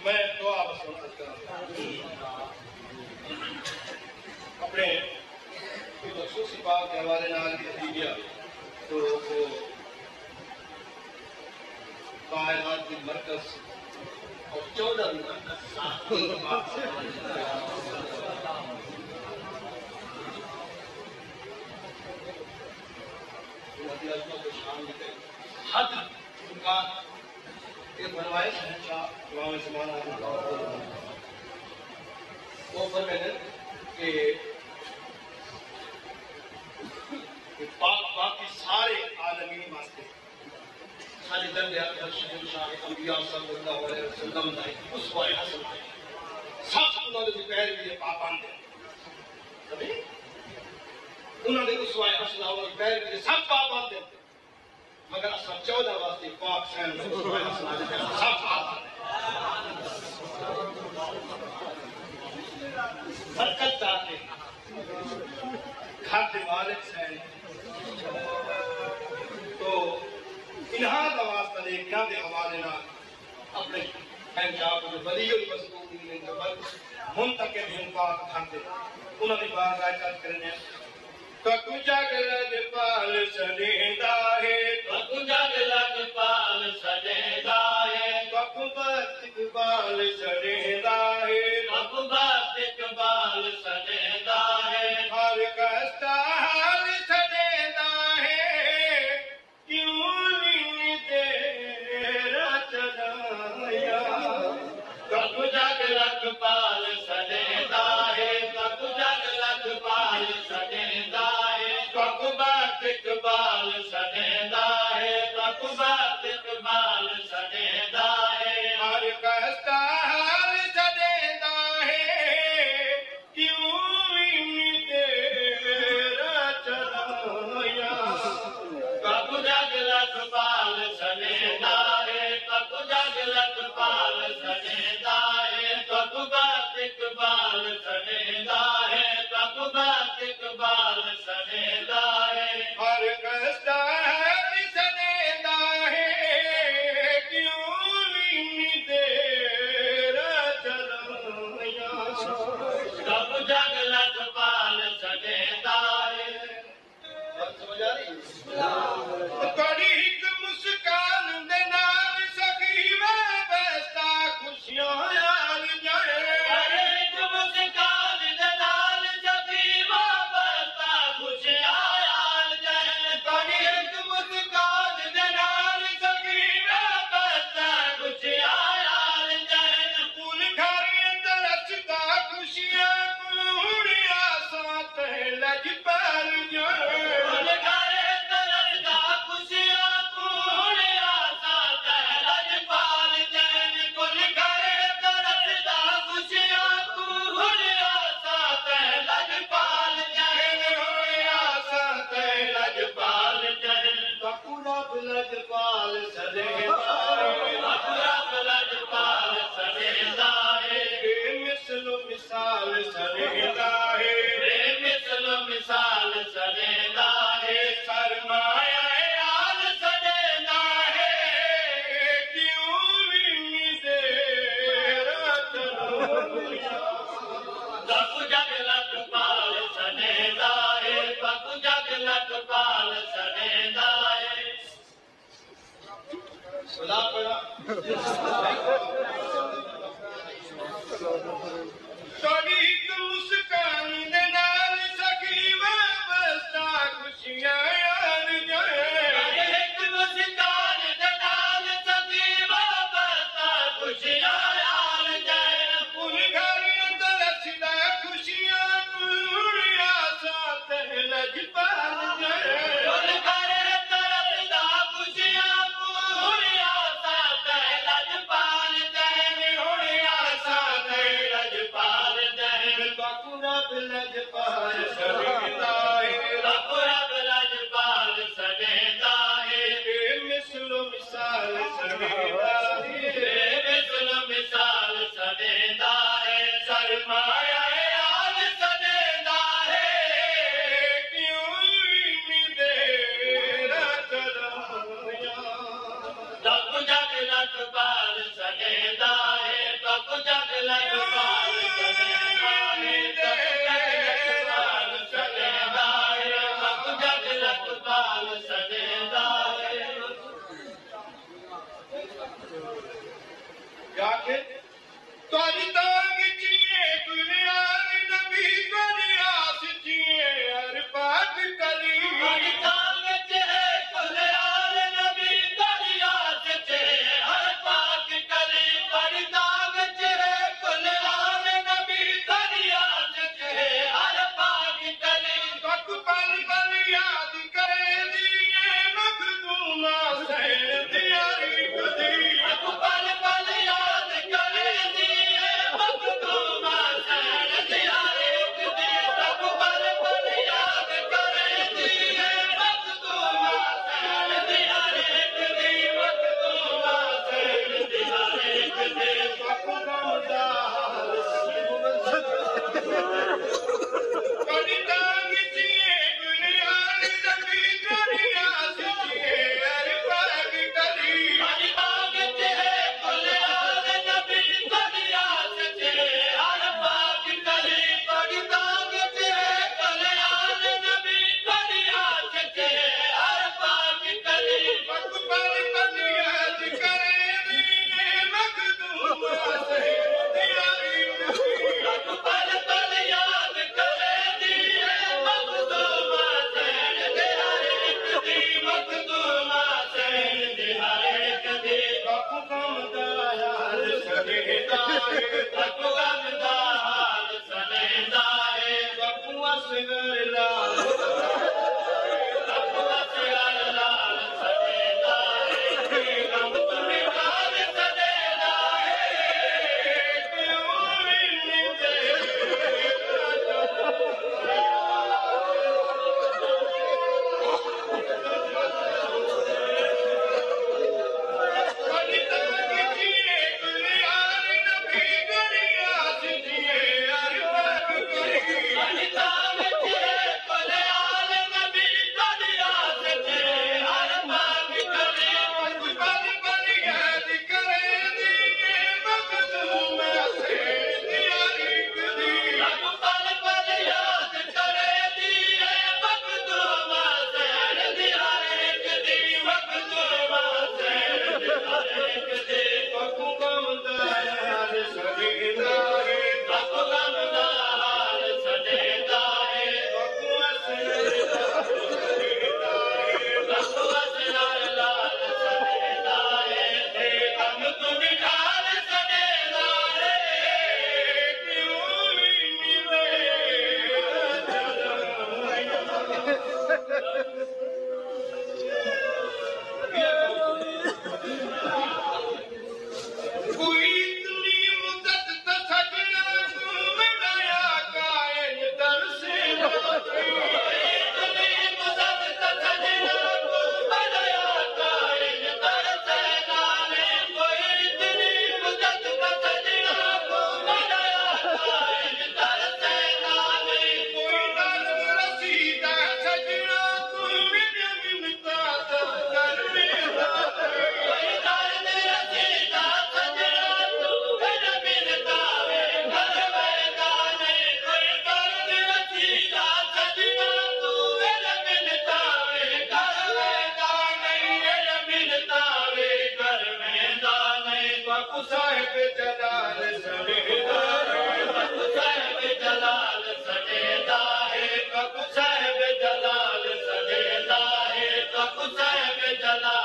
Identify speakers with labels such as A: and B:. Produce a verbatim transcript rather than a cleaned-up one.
A: मैं दुआ बस अपने मखसूस बात के हवाले नाल नतीजा तो वो कायनात की मरकज और चौदह हद उनका ये बनवाए शहंशाह इमाम ज़माना वो फरमाते कि पाक बाकी सारे आलमीन वास्ते सारे दर्द अकबर शहंशाह अंबिया सल्लल्लाहु अलैहि वसल्लम दा उसवा हसन है सब उन्होंने जो पैर भी पाबंद है तभी उन्होंने उसवा हसन और पैर भी सब पाबंद है मगर असल चौदह वास्ते पाक शहन उसवा हसन सब पाबंद बरकत चाहते घर के मालिक हैं तो इन्हां का वास्ता दे क्या दे हवाले ना अपने शहंशाह को वलीउल मज़लूमीन जबल मुंतकिम हिन पाक खाते उन्होंने बारगाह चाहत करने ककु जगलग पाल सदेदा है ककु जगलग पाल सदेदा है ककु बत इकबाल सदेदा है ककु बत इकबाल सदेदा है हर कस्ता हाल सदेदा है क्यों नी तेरा चलाया ककु जगलग पाल सदेदा है ककु जगलग पाल सदेदा इकबाल सदेदा है ककुबात इकबाल सदेदा है हर कस्ता हाल सदेदा है क्यों तेरा चलाया ककु जगलग पाल सदेदा है ककु जगलग पाल सदेदा है ककुबात इकबाल सदेदा है ककुबात इकबाल सदेदा है हर कस्ता हाल सदेदा है क्यों तेरा चलाया ककु जगलग पाल सदेदा है समझ आ रही कड़ी एक मुस्कान दे नाल सखी वाबस्ता खुशियां यार जाए कड़ी एक मुस्कान दे नाल सखी वाबस्ता खुशियां यार जाए कड़ी एक मुस्कान दे नाल सखी वाबस्ता खुशियां यार जाए फूल घर अंदर रचता खुशियां कुड़िया साथ लज पाल जाए फूल घर अंदर रचता खुशियां कुड़िया साथ लज पाल जाए फूल घर अंदर रचता खुशियां कुड़िया साथ लज पाल जाए कुड़िया साथ लज पाल जाए ककु रब लज पाल सदेदा ककु रब लज पाल सदेदा है बेमिसलो मिसाल सदेदा है बेमिसलो मिसाल सदेदा है सरमाया आल सदेदा है क्यों तेरा चलाया ककु जगलग पाल सदेदा है ककु जगलग पाल सदेदा है खुदा पड़ा कड़ी एक मुस्कान दे नाल सखी वाबस्ता खुशियां यार जाए कड़ी एक मुस्कान दे नाल सखी वाबस्ता खुशियां यार जाए फूल घर अंदर रचदा खुशियां कुड़िया साथ लज पाल जाए फूल घर अंदर रचदा खुशियां कुड़िया साथ लज पाल जाए आखे त्वारी तांग जिए दुनियार नबी त्वारी आस जिए हर पाक कली त्वारी तांग जिए दुनियार नबी त्वारी आस जिए हर पाक कली त्वारी तांग जिए दुनियार नबी त्वारी आस जिए हर पाक कली तक पल पल याद करे दिए मखदूमा सैन दियारी कदी तक पल पल याद करे दिए मखदूमा सैन दियारी कदी तक पल पल याद करे दिए मखदूमा सैन दियारी कदी मखदूमा सैन दियारी कदी तक गमदा कदी तांग जिए दुनियार नबी त्वारी आस जिए हर पाक कली कदी तांग जिए दुनियार नबी त्वारी आस जिए हर पाक कली कदी तांग जिए दुनियार नबी त्वारी आस जिए हर पाक कली पग पल पल याद करे दिए मखदूमा सैन दियारी कदी पग पल पल याद करे दिए मखदूमा सैन दियारी कदी मखदूमा सैन दियारी कदी तक गमदा यार सनेदा है तक गमदा हाल सनेदा है तक असगर लाल तक असगर लाल सनेदा है कि गम तुम्हें हाल सनेदा है क्यों मिलते कदी तांग जिए दुनियार नबी त्वारी आस जिए हर पाक कली कदी तांग जिए दुनियार नबी त्वारी आस जिए हर पाक कली पग पल पल याद करे दिए मखदूमा सैन दियारी कदी पग पल पल याद करे दिए मखदूमा सैन दियारी कदी मखदूमा सैन दियारी कदी तक गमदा यार सनेदा है तक गमदा हाल सनेदा है तक असगर लाल सनेदा है तक असगर लाल सनेदा है कि गम तुम्हें हाल सनेदा है क्यों मिले कोई इतनी मुद्दत तो सजना तू बनाया कायन तरसे कोई इतनी मुद्दत तो सजना तू बनाया कायन तरसे नाले कोई इतनी मुद्दत तो सजना तू बनाया कायन तरसे नाले कोई दर रसीदा सजना तू मेरे मिलता सब कर मेरा कोई दर रसीदा सजना तू मेरे मिलता वे घर वेगा नहीं कोई दर रसीदा सजना तू मेरे मिलता वे घर वेगा नहीं मेरे मिलता वे घर वेगा नहीं बापू साहिब जलाल सनेदा है बापू साहिब जलाल सनेदा है बापू साहिब जलाल सनेदा है बापू साहिब जलाल